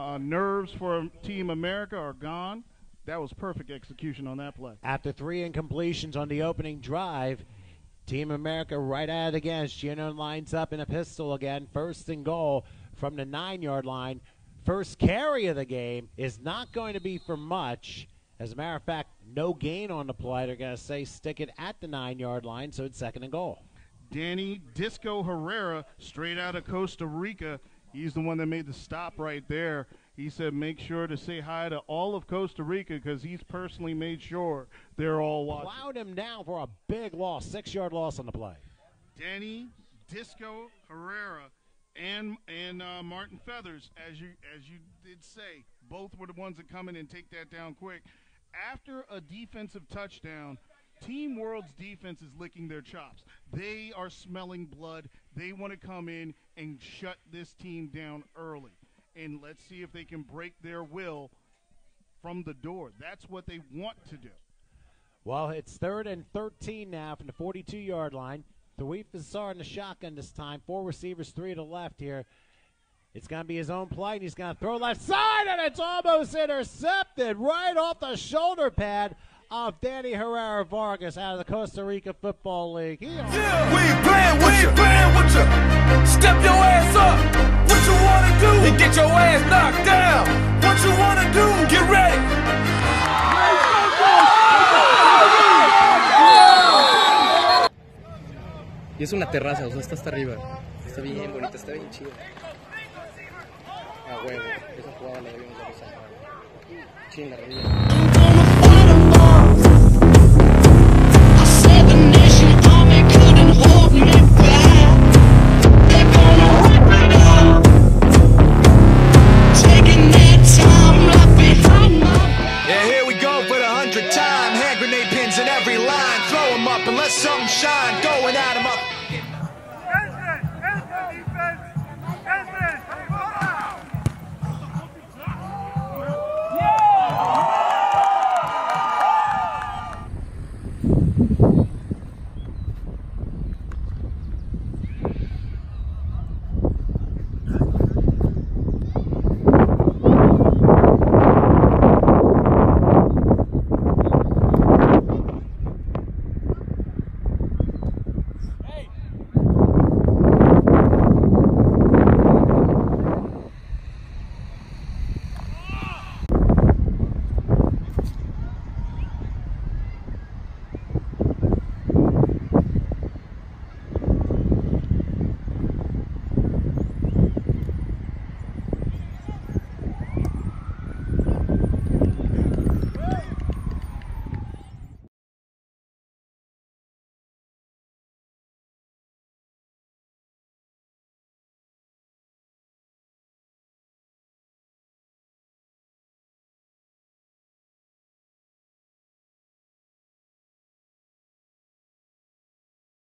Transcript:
nerves for Team America are gone. That was perfect execution on that play. After 3 incompletions on the opening drive, Team America right at it again. Gino lines up in a pistol again. 1st and goal from the 9-yard line. First carry of the game is not going to be for much. As a matter of fact, no gain on the play. They're going to say stick it at the 9-yard line, so it's 2nd and goal. Danny Disco Herrera, straight out of Costa Rica. He's the one that made the stop right there. He said make sure to say hi to all of Costa Rica because he's personally made sure they're all watching. Plowed him down for a big loss, 6-yard loss on the play. Danny Disco Herrera and Martin Feathers, as you did say, both were the ones that come in and take that down quick. After a defensive touchdown, Team World's defense is licking their chops. They are smelling blood. They want to come in and shut this team down early. And let's see if they can break their will from the door. That's what they want to do. Well, it's 3rd and 13 now from the 42-yard line. Tariq Fassar in the shotgun this time. 4 receivers, 3 to the left here. It's going to be his own play, and he's going to throw left side, and it's almost intercepted right off the shoulder pad of Danny Herrera Vargas out of the Costa Rica Football League. We ain't playing with you. Step your ass up. What you want to do? And get your ass knocked down. What you want to do? Get ready. Y es una terraza, o sea, está hasta arriba. Está bien bonita, está bien chida. A huevo, esa jugada la debíamos de usar. Chinga,